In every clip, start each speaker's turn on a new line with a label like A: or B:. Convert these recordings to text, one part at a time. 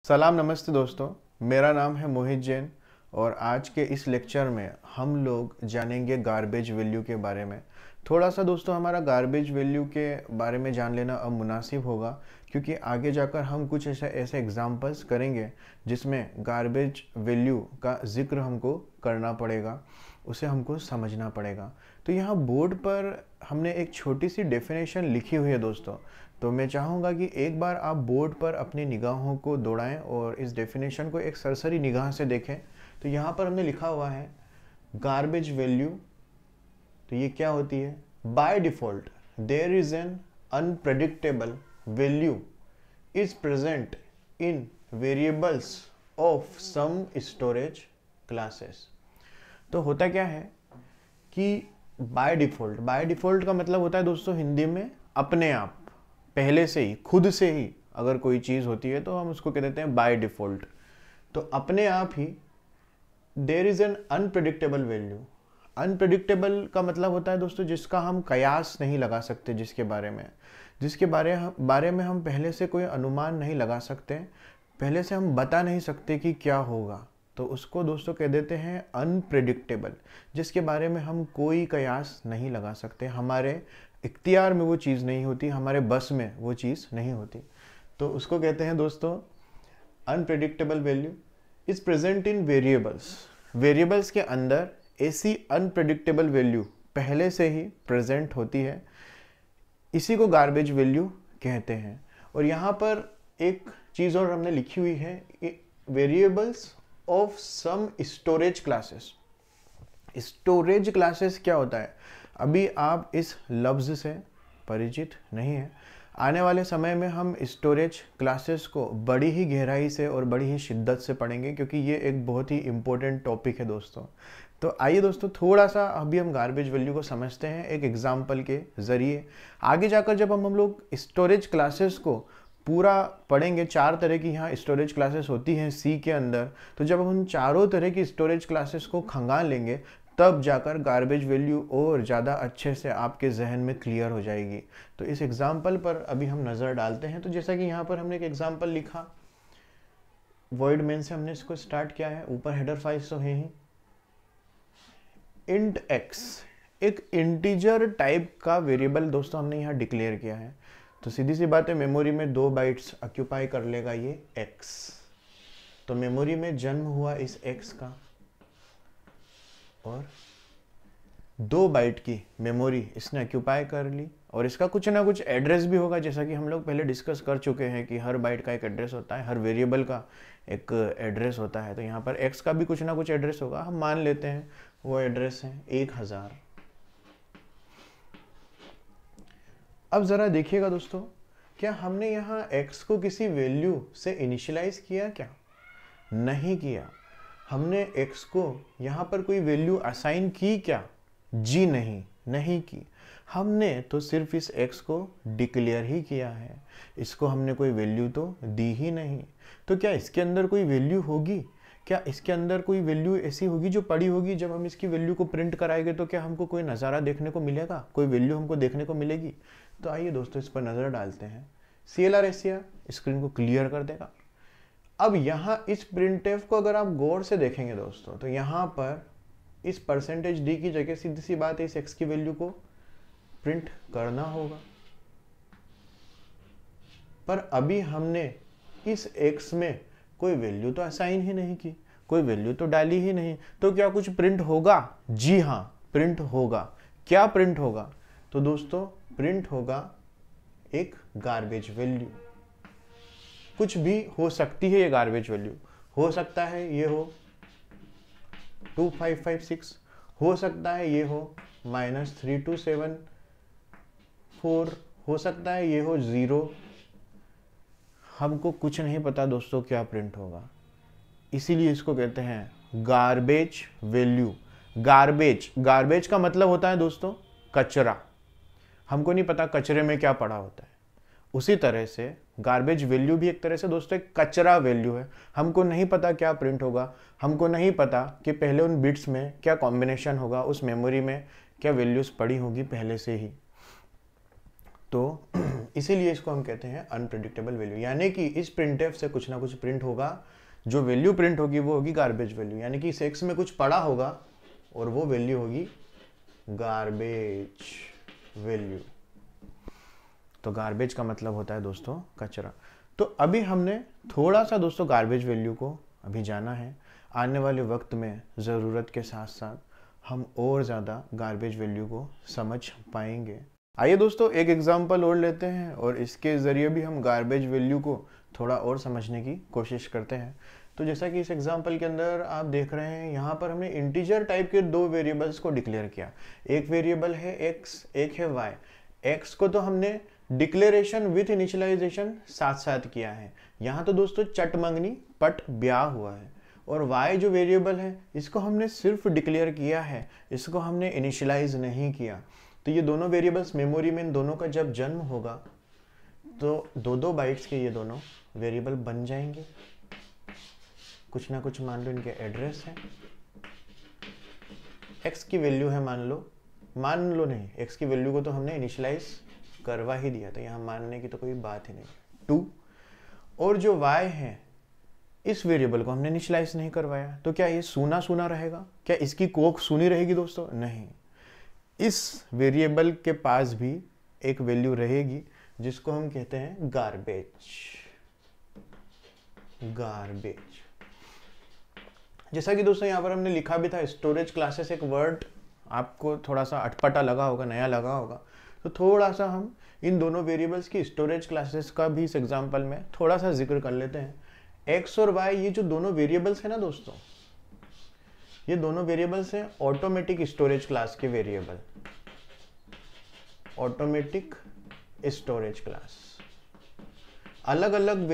A: सलाम नमस्ते दोस्तों, मेरा नाम है मोहित जैन और आज के इस लेक्चर में हम लोग जानेंगे गार्बेज वैल्यू के बारे में। थोड़ा सा दोस्तों हमारा गार्बेज वैल्यू के बारे में जान लेना अब मुनासिब होगा, क्योंकि आगे जाकर हम कुछ ऐसे एग्जांपल्स करेंगे जिसमें गार्बेज वैल्यू का जिक्र हमको करना पड़ेगा, उसे हमको समझना पड़ेगा। तो यहाँ बोर्ड पर हमने एक छोटी सी डेफिनेशन लिखी हुई है दोस्तों, तो मैं चाहूँगा कि एक बार आप बोर्ड पर अपनी निगाहों को दौड़ाएं और इस डेफिनेशन को एक सरसरी निगाह से देखें। तो यहाँ पर हमने लिखा हुआ है गार्बेज वैल्यू। तो ये क्या होती है? By default there is an unpredictable value is present in variables of some storage classes. तो होता क्या है कि बाय डिफॉल्ट का मतलब होता है दोस्तों हिंदी में अपने आप, पहले से ही, खुद से ही अगर कोई चीज़ होती है तो हम उसको कह देते हैं बाय डिफॉल्ट। तो अपने आप ही there is an unpredictable value. Unpredictable का मतलब होता है दोस्तों जिसका हम कयास नहीं लगा सकते, जिसके बारे में हम पहले से कोई अनुमान नहीं लगा सकते, पहले से हम बता नहीं सकते कि क्या होगा, तो उसको दोस्तों कह देते हैं अनप्रेडिक्टेबल। जिसके बारे में हम कोई कयास नहीं लगा सकते, हमारे इख्तियार में वो चीज़ नहीं होती, हमारे बस में वो चीज़ नहीं होती, तो उसको कहते हैं दोस्तों unpredictable value is present in variables के अंदर ऐसी अनप्रेडिक्टेबल वैल्यू पहले से ही प्रेजेंट होती है, इसी को गार्बेज वैल्यू कहते हैं। और यहाँ पर एक चीज़ और हमने लिखी हुई है, variables of some storage classes. Storage classes क्या होता है? अभी आप इस लफ्ज़ से परिचित नहीं हैं। आने वाले समय में हम स्टोरेज क्लासेस को बड़ी ही गहराई से और बड़ी ही शिद्दत से पढ़ेंगे, क्योंकि ये एक बहुत ही इम्पोर्टेंट टॉपिक है दोस्तों। तो आइए दोस्तों थोड़ा सा अभी हम गार्बेज वैल्यू को समझते हैं एक एग्जाम्पल के ज़रिए। आगे जाकर जब हम लोग स्टोरेज क्लासेस को पूरा पढ़ेंगे, 4 तरह की यहाँ स्टोरेज क्लासेस होती हैं सी के अंदर, तो जब हम चारों तरह की स्टोरेज क्लासेस को खंगाल लेंगे तब जाकर गार्बेज वैल्यू और ज़्यादा अच्छे से आपके जहन में क्लियर हो जाएगी। तो इस एग्जाम्पल पर अभी हम नज़र डालते हैं। तो जैसा कि यहाँ पर हमने एक एग्जाम्पल लिखा, वॉइड मेन से हमने इसको स्टार्ट किया है, ऊपर हेडर फाइल्स तो है ही। इंट एक्स एक इंटीजर टाइप का वेरिएबल दोस्तों हमने यहाँ डिक्लेयर किया है, तो सीधी सी बात है मेमोरी में 2 बाइट्स ऑक्यूपाई कर लेगा ये x। तो मेमोरी में जन्म हुआ इस x का और 2 बाइट की मेमोरी इसने ऑक्यूपाई कर ली, और इसका कुछ ना कुछ एड्रेस भी होगा, जैसा कि हम लोग पहले डिस्कस कर चुके हैं कि हर बाइट का एक एड्रेस होता है, हर वेरिएबल का एक एड्रेस होता है। तो यहाँ पर x का भी कुछ ना कुछ एड्रेस होगा, हम मान लेते हैं वो एड्रेस है 1000। अब ज़रा देखिएगा दोस्तों, क्या हमने यहाँ x को किसी वैल्यू से इनिशियलाइज किया? क्या नहीं किया। हमने x को यहाँ पर कोई वैल्यू असाइन की? क्या जी नहीं की। हमने तो सिर्फ इस x को डिक्लेयर ही किया है, इसको हमने कोई वैल्यू तो दी ही नहीं। तो क्या इसके अंदर कोई वैल्यू होगी? क्या इसके अंदर कोई वैल्यू ऐसी होगी जो पड़ी होगी? जब हम इसकी वैल्यू को प्रिंट कराएंगे तो क्या हमको कोई नज़ारा देखने को मिलेगा, कोई वैल्यू हमको देखने को मिलेगी? तो आइए दोस्तों इस पर नज़र डालते हैं। CLR स्क्रीन को क्लियर कर देगा। अब यहाँ इस प्रिंटफ को अगर आप गौर से देखेंगे दोस्तों, तो यहाँ पर इस %d की जगह सीधी सी बात है इस x की वैल्यू को प्रिंट करना होगा, पर अभी हमने इस x में कोई वैल्यू तो असाइन ही नहीं की, कोई वैल्यू तो डाली ही नहीं, तो क्या कुछ प्रिंट होगा? जी हाँ, प्रिंट होगा। क्या प्रिंट होगा? तो दोस्तों प्रिंट होगा एक गार्बेज वैल्यू। कुछ भी हो सकती है ये गार्बेज वैल्यू, हो सकता है ये हो 2556, हो सकता है ये हो -3274, हो सकता है ये हो 0। हमको कुछ नहीं पता दोस्तों क्या प्रिंट होगा, इसीलिए इसको कहते हैं गार्बेज वैल्यू। गार्बेज का मतलब होता है दोस्तों कचरा। हमको नहीं पता कचरे में क्या पड़ा होता है, उसी तरह से गार्बेज वैल्यू भी एक तरह से दोस्तों एक कचरा वैल्यू है। हमको नहीं पता क्या प्रिंट होगा, हमको नहीं पता कि पहले उन बिट्स में क्या कॉम्बिनेशन होगा, उस मेमोरी में क्या वैल्यूज पड़ी होगी पहले से ही। तो इसीलिए इसको हम कहते हैं अनप्रेडिक्टेबल वैल्यू, यानी कि इस प्रिंटफ से कुछ ना कुछ प्रिंट होगा, जो वैल्यू प्रिंट होगी वो होगी गार्बेज वैल्यू, यानी कि इस एक्स में कुछ पड़ा होगा और वो वैल्यू होगी गार्बेज वैल्यू। तो गार्बेज का मतलब होता है दोस्तों कचरा। तो अभी हमने थोड़ा सा दोस्तों गार्बेज वैल्यू को अभी जाना है, आने वाले वक्त में ज़रूरत के साथ साथ हम और ज़्यादा गार्बेज वैल्यू को समझ पाएंगे। आइए दोस्तों एक एग्जांपल और लेते हैं और इसके ज़रिए भी हम गार्बेज वैल्यू को थोड़ा और समझने की कोशिश करते हैं। तो जैसा कि इस एग्जांपल के अंदर आप देख रहे हैं, यहाँ पर हमने इंटीजर टाइप के दो वेरिएबल्स को डिक्लेयर किया। एक वेरिएबल है एक्स, एक है वाई। एक्स को तो हमने डिक्लेरेशन विथ इनिशियलाइजेशन साथ साथ किया है, यहाँ तो दोस्तों चट मंगनी पट ब्याह हुआ है। और y जो वेरिएबल है इसको हमने सिर्फ डिक्लेयर किया है, इसको हमने इनिशियलाइज नहीं किया। तो ये दोनों वेरिएबल्स मेमोरी में इन दोनों का जब जन्म होगा तो दो बाइट्स के ये दोनों वेरिएबल बन जाएंगे। कुछ ना कुछ मान लो इनके एड्रेस है, x की वैल्यू है मान लो नहीं, x की वैल्यू को तो हमने इनिशियलाइज करवा ही दिया, तो यहाँ मानने की तो कोई बात ही नहीं। 2 और जो y है इस वेरिएबल को हमने इनिशियलाइज नहीं करवाया, तो क्या ये सूना सूना रहेगा? क्या इसकी कोख सूनी रहेगी दोस्तों? नहीं, इस वेरिएबल के पास भी एक वैल्यू रहेगी जिसको हम कहते हैं गार्बेज। जैसा कि दोस्तों यहाँ पर हमने लिखा भी था स्टोरेज क्लासेस, एक वर्ड आपको थोड़ा सा अटपटा लगा होगा, नया लगा होगा, तो थोड़ा सा हम इन दोनों वेरिएबल्स की स्टोरेज क्लासेस का भी इस एग्जांपल में थोड़ा सा जिक्र कर लेते हैं। एक्स और वाई ये जो दोनों वेरिएबल्स है ना दोस्तों, ये दोनों वेरिएबल्स हैं ऑटोमेटिक स्टोरेज क्लास के वेरिएबल, ऑटोमेटिक स्टोरेज क्लास। अलग अलग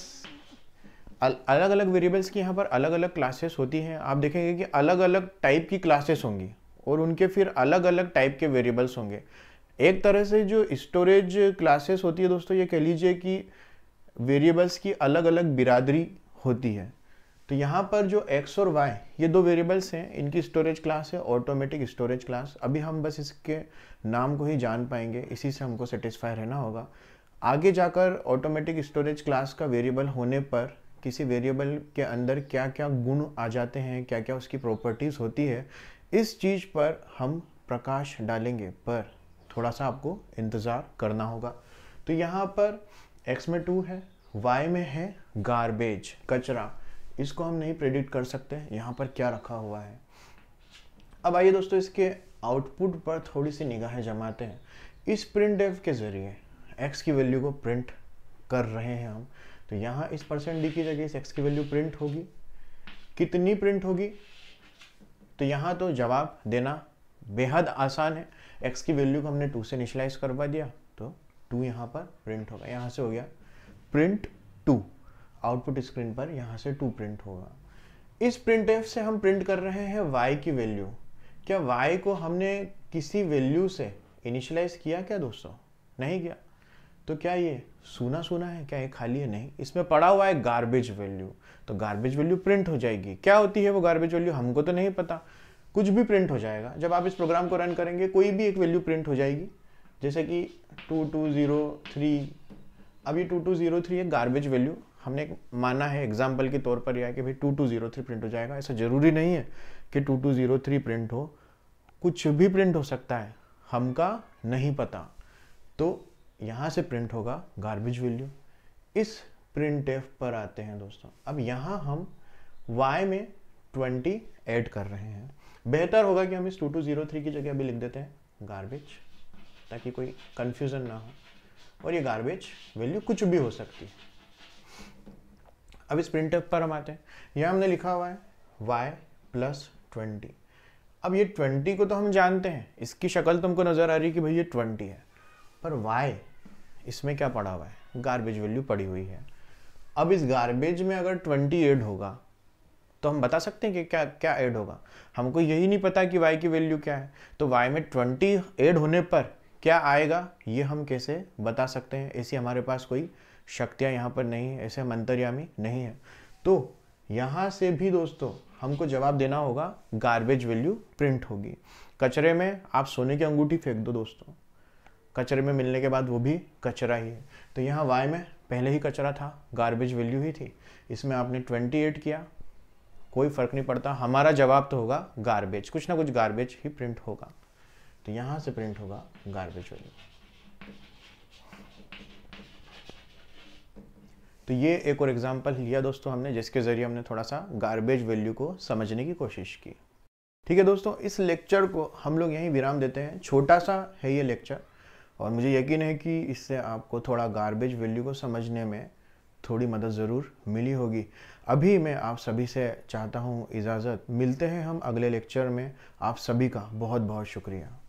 A: वेरिएबल्स की यहाँ पर अलग अलग क्लासेस होती हैं। आप देखेंगे कि अलग अलग टाइप की क्लासेस होंगी और उनके फिर अलग अलग टाइप के वेरिएबल्स होंगे। एक तरह से जो स्टोरेज क्लासेस होती है दोस्तों, ये कह लीजिए कि वेरिएबल्स की अलग अलग बिरादरी होती है। तो यहाँ पर जो x और y ये दो वेरिएबल्स हैं, इनकी स्टोरेज क्लास है ऑटोमेटिक स्टोरेज क्लास। अभी हम बस इसके नाम को ही जान पाएंगे, इसी से हमको सेटिस्फाई रहना होगा। आगे जाकर ऑटोमेटिक स्टोरेज क्लास का वेरिएबल होने पर किसी वेरिएबल के अंदर क्या क्या गुण आ जाते हैं, क्या क्या उसकी प्रॉपर्टीज़ होती है, इस चीज़ पर हम प्रकाश डालेंगे, पर थोड़ा सा आपको इंतज़ार करना होगा। तो यहाँ पर x में 2 है, y में है गार्बेज कचरा, इसको हम नहीं प्रेडिक्ट कर सकते यहाँ पर क्या रखा हुआ है। अब आइए दोस्तों इसके आउटपुट पर थोड़ी सी निगाहें जमाते हैं। इस प्रिंटफ के ज़रिए x की वैल्यू को प्रिंट कर रहे हैं हम, तो यहाँ इस %d की जगह इस x की वैल्यू प्रिंट होगी। कितनी प्रिंट होगी? तो यहाँ तो जवाब देना बेहद आसान है। x की वैल्यू को हमने 2 से इनिशियलाइज करवा दिया, तो 2 यहाँ पर प्रिंट होगा। यहाँ से हो गया प्रिंट 2, आउटपुट स्क्रीन पर यहाँ से 2 प्रिंट होगा। इस प्रिंटफ से हम प्रिंट कर रहे हैं y की वैल्यू। क्या y को हमने किसी वैल्यू से इनिशियलाइज किया क्या दोस्तों? नहीं किया। तो क्या ये सूना सूना है? क्या ये खाली है? नहीं, इसमें पड़ा हुआ है गार्बेज वैल्यू, तो गार्बेज वैल्यू प्रिंट हो जाएगी। क्या होती है वो गार्बेज वैल्यू हमको तो नहीं पता, कुछ भी प्रिंट हो जाएगा। जब आप इस प्रोग्राम को रन करेंगे कोई भी एक वैल्यू प्रिंट हो जाएगी, जैसे कि 2203। अब ये 2203 एक गार्बेज वैल्यू हमने माना है एग्जाम्पल के तौर पर, यह कि भाई 2203 प्रिंट हो जाएगा। ऐसा ज़रूरी नहीं है कि 2203 प्रिंट हो, कुछ भी प्रिंट हो सकता है, हमका नहीं पता। तो यहाँ से प्रिंट होगा गार्बेज वैल्यू। इस प्रिंटफ पर आते हैं दोस्तों। अब यहाँ हम y में 20 ऐड कर रहे हैं। बेहतर होगा कि हम इस 2203 की जगह अभी लिख देते हैं गार्बेज, ताकि कोई कंफ्यूजन ना हो। और ये गार्बेज वैल्यू कुछ भी हो सकती है। अब इस प्रिंटफ पर हम आते हैं। यहाँ हमने लिखा हुआ है y प्लस 20। अब ये 20 को तो हम जानते हैं, इसकी शक्ल तुमको नज़र आ रही है कि भाई ये 20 है, पर y इसमें क्या पड़ा हुआ है? गार्बेज वैल्यू पड़ी हुई है। अब इस गार्बेज में अगर 20 ऐड होगा तो हम बता सकते हैं कि क्या क्या ऐड होगा। हमको यही नहीं पता कि y की वैल्यू क्या है, तो y में 20 ऐड होने पर क्या आएगा ये हम कैसे बता सकते हैं? ऐसी हमारे पास कोई शक्तियाँ यहाँ पर नहीं है, ऐसे हम अंतर्यामी नहीं है। तो यहाँ से भी दोस्तों हमको जवाब देना होगा गार्बेज वैल्यू प्रिंट होगी। कचरे में आप सोने की अंगूठी फेंक दो दोस्तों, कचरे में मिलने के बाद वो भी कचरा ही है। तो यहाँ y में पहले ही कचरा था, गार्बेज वैल्यू ही थी, इसमें आपने 28 किया, कोई फ़र्क नहीं पड़ता, हमारा जवाब तो होगा गार्बेज, कुछ ना कुछ गार्बेज ही प्रिंट होगा। तो यहाँ से प्रिंट होगा गार्बेज वैल्यू। तो ये एक और एग्जांपल लिया दोस्तों हमने, जिसके ज़रिए हमने थोड़ा सा गार्बेज वैल्यू को समझने की कोशिश की। ठीक है दोस्तों, इस लेक्चर को हम लोग यहीं विराम देते हैं। छोटा सा है ये लेक्चर, और मुझे यकीन है कि इससे आपको थोड़ा गार्बेज वैल्यू को समझने में थोड़ी मदद ज़रूर मिली होगी। अभी मैं आप सभी से चाहता हूँ इजाज़त, मिलते हैं हम अगले लेक्चर में। आप सभी का बहुत बहुत शुक्रिया।